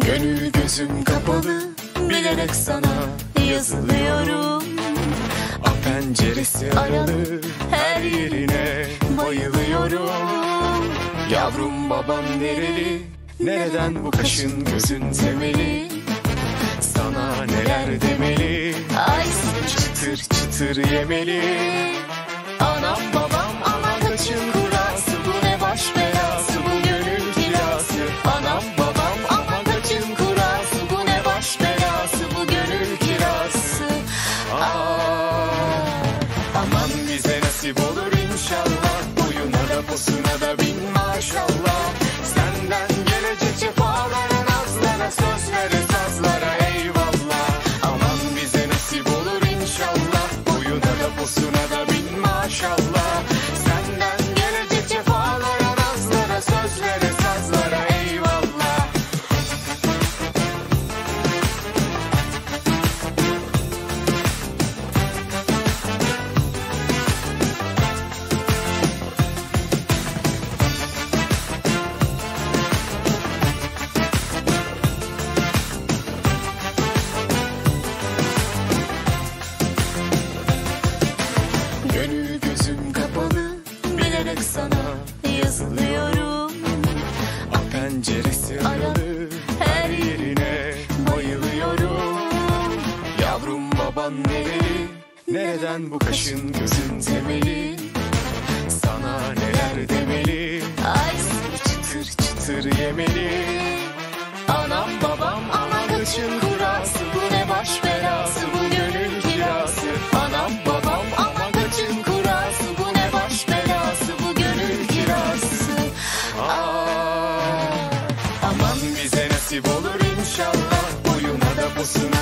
Gönül gözüm kapalı, bilerek sana yazılıyorum. Penceresi aralı, her yerine bayılıyorum. Yavrum babam nereli, nereden bu kaşın gözün temeli? Sana neler demeli, ay çıtır çıtır yemeli. Anam babam aman kaçın kurası, bu ne baş belası, bu gönül kirası. Anam babam aman kaçın kurası, bu ne baş belası, bu gönül kirası. Aman bize nasip olur inşallah, boyuna da posuna da bin maşallah. Senden gelecek cefalara, nazlara, sözlere, sazlara eyvallah. Aman bize nasip olur inşallah, boyuna da posuna da bin maşallah. Senden gelecek cefalara, nazlara, sözlere, sazlara eyvallah. Gönül gözüm kapalı, bilerek sana yazılıyorum. Penceresi aralı, her yerine bayılıyorum. Yavrum baban nereli, nereden bu kaşın gözün temeli? Sana neler demeli, ay çıtır çıtır yemeli. Anam babam aman kaçın kurası, bu ne baş belası, bu gönül kirası. Anam babam aman kaçın kurası, bu ne baş belası, bu gönül kirası. Aman bize nasip olur inşallah, boyuna da posuna